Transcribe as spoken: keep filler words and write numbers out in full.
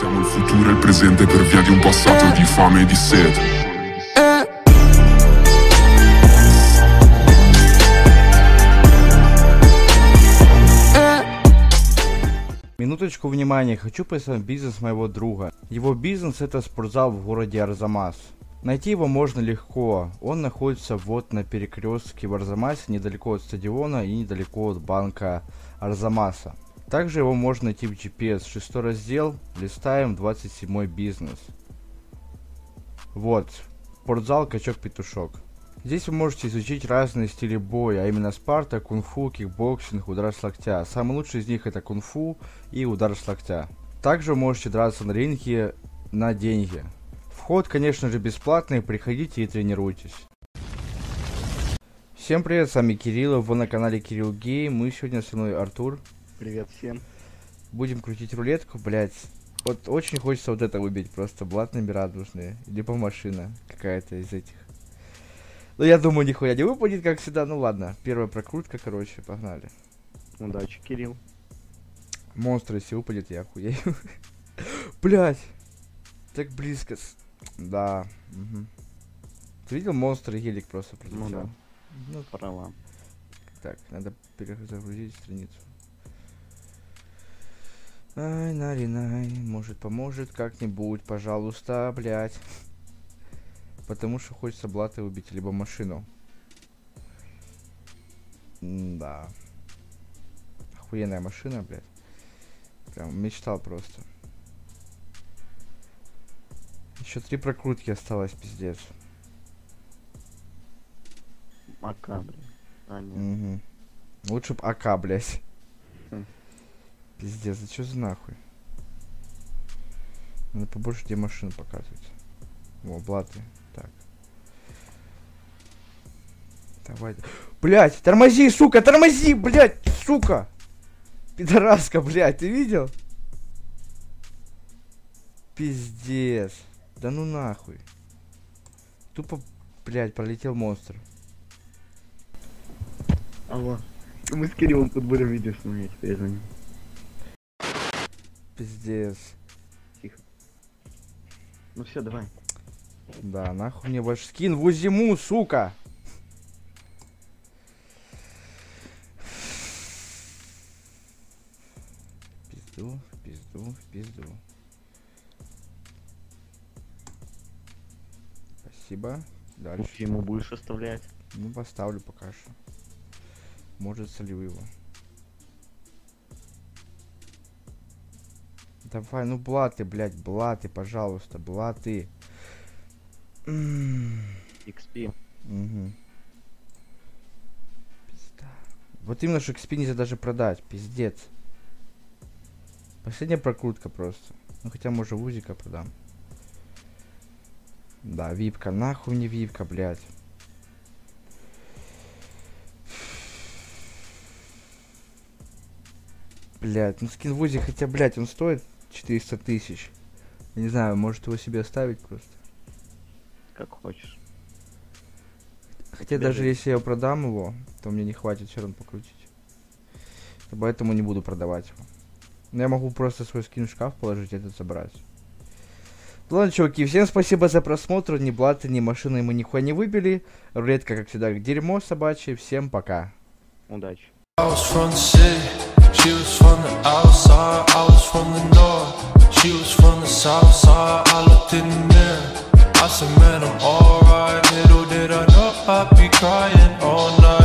Siamo il futuro e il presente per via di un passato di fame e di sete. Минуточку внимания, хочу представить бизнес моего друга. Его бизнес — это спортзал в городе Арзамас. Найти его можно легко, он находится вот на перекрестке в Арзамасе, недалеко от стадиона и недалеко от банка Арзамаса. Также его можно найти в джи пи эс, шестой раздел, листаем, двадцать седьмой бизнес. Вот, спортзал Качок-Петушок. Здесь вы можете изучить разные стили боя, а именно спарта, кунг-фу, кикбоксинг, удар с локтя. Самый лучший из них это кунг-фу и удар с локтя. Также вы можете драться на ринге на деньги. Вход, конечно же, бесплатный, приходите и тренируйтесь. Всем привет, с вами Кирилл, вы на канале Кирилл Гей, мы сегодня со мной Артур. Привет всем. Будем крутить рулетку, блять. Вот очень хочется вот это выбить, просто блатными радужные, либо машина какая-то из этих. Ну, я думаю, нихуя не выпадет, как всегда. Ну, ладно. Первая прокрутка, короче, погнали. Удачи, Кирилл. Монстр, если выпадет, я охуею. Блять. Так близко. Да. Угу. Ты видел монстр и гелик просто прилетел? Ну, да. Ну, права. Так, надо перезагрузить страницу. Ай, наринай. Может, поможет как-нибудь, пожалуйста, блять. Потому что хочется блаты убить, либо машину. М-да. Охуенная машина, блядь. Прям мечтал просто. Еще три прокрутки осталось, пиздец. АК, блядь. А, нет. Угу. Лучше б АК, блядь. Хм. Пиздец, да что за нахуй? Надо побольше где машин показывать. О, блаты. Так. Давай. Блять, тормози, сука, тормози, блять, сука. Пидораска, блять, ты видел? Пиздец. Да ну нахуй. Тупо, блять, пролетел монстр. Алло. Мы с Кириллом тут будем видео снимать, я за ним. Пиздец. Тихо. Ну все, давай. Да, нахуй мне больше скин в зиму, сука. Пизду, пизду, пизду. Спасибо. Дальше. Ему будешь оставлять? Ну, поставлю пока что. Может, солью его. Давай, ну блаты, блядь, блаты, пожалуйста, блаты. икс пи. Угу. Пизда. Вот именно, что икс пи нельзя даже продать, пиздец. Последняя прокрутка просто. Ну хотя, может, узика продам. Да, випка, нахуй не випка, блядь. Блядь, ну скин в узи, хотя, блядь, он стоит четыреста тысяч. Я не знаю, может его себе оставить просто. Как хочешь. Хотя даже же... если я продам его, то мне не хватит все равно покрутить. Поэтому не буду продавать его. Но я могу просто свой скин в шкаф положить и этот забрать. Ладно, чуваки, всем спасибо за просмотр. Ни блаты, ни машины мы нихуя не выбили. Рулетка, как всегда, дерьмо собачье. Всем пока. Удачи. She was from the outside, I was from the north. She was from the south side, I looked in the mirror. I said, man, I'm alright. Little did I know I'd be crying all night.